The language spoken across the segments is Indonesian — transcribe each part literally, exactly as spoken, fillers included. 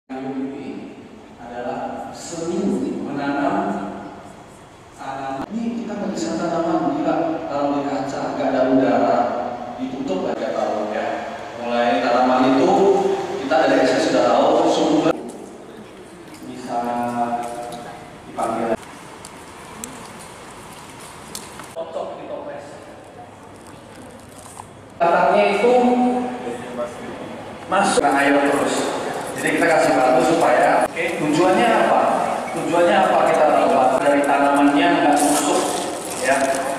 Ini adalah seni menanam tanaman. Ini kita nggak bisa tanaman bila kalau di kaca nggak ada udara, ditutup aja kalau ya. Mulai tanaman itu kita dari S S sudah tahu sumber bisa dipanggil. Cocok di toples. Batangnya itu masuk ke air terus. Jadi kita kasih batu supaya, oke, okay. Tujuannya apa? Tujuannya apa kita lakukan? Dari tanamannya nggak busuk, ya.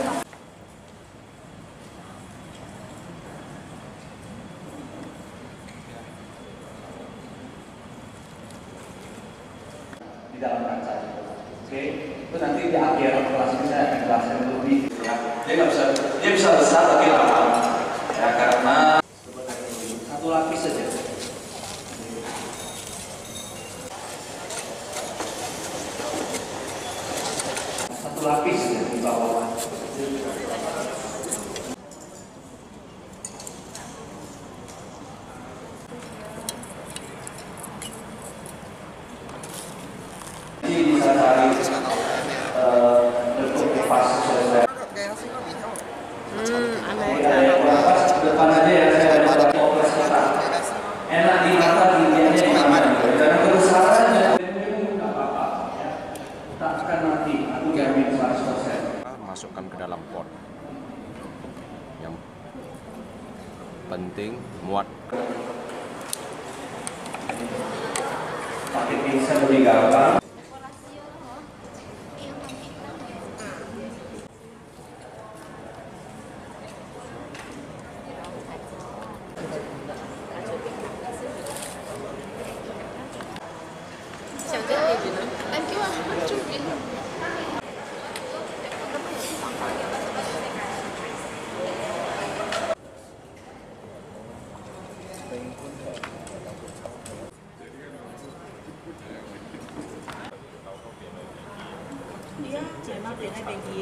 Di dalam kaca, oke. Okay. Itu nanti di akhir kelas ini saya akan jelaskan lebih, ya. Dia nggak bisa, dia bisa besar tapi lama, ya karena satu lapis saja. Satu lapis ya, di bawah. Jadi bisa cari bentuk pas sesuai. Hmm, aneh. Pas depan aja ya, saya ada toples kita. Enak di mata, dilihatnya di mana. Dan kebesarannya nggak apa-apa. Tak akan mati. Aku jamin seratus persen. Masukkan ke dalam pot. Yang penting muat. Pakai pincel lebih gampang. Dia cuma dengan tinggi.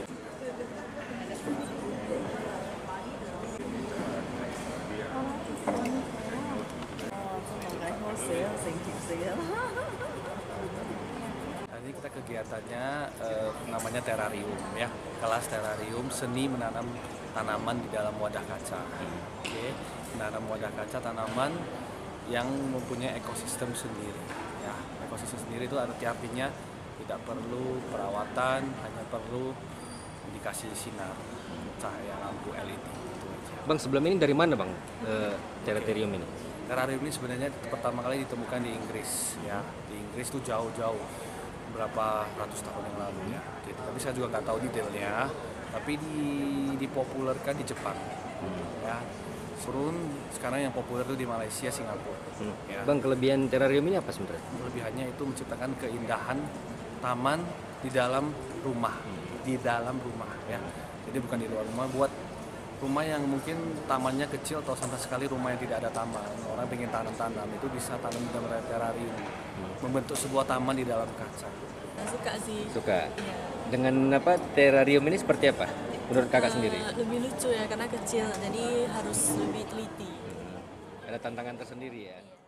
Tadi kita kegiatannya eh, namanya terarium ya, kelas terarium seni menanam tanaman di dalam wadah kaca. Oke, menanam wadah kaca tanaman yang mempunyai ekosistem sendiri. Ya, ekosistem sendiri itu arti artinya tidak perlu perawatan, hanya perlu dikasih sinar cahaya lampu L E D gitu aja. Bang, sebelum ini dari mana bang e, terarium ini? Terarium ini sebenarnya pertama kali ditemukan di Inggris ya. Di Inggris itu jauh-jauh berapa ratus tahun yang lalu ya. Gitu. Tapi saya juga nggak tahu detailnya. Tapi di, dipopulerkan di Jepang. Hmm. Ya. Turun sekarang yang populer itu di Malaysia, Singapura. Hmm. Ya. Bang, kelebihan terarium ini apa sebenarnya? Kelebihannya itu menciptakan keindahan taman di dalam rumah, hmm. di dalam rumah ya. Jadi bukan di luar rumah. Buat rumah yang mungkin tamannya kecil atau sama sekali rumah yang tidak ada taman, orang ingin tanam-tanam itu bisa tanam di dalam terarium, hmm. membentuk sebuah taman di dalam kaca. Suka sih. Suka. Ya. Dengan apa terarium ini seperti apa? Menurut kakak uh, sendiri? Lebih lucu ya karena kecil, jadi harus lebih teliti. Hmm. Ada tantangan tersendiri ya.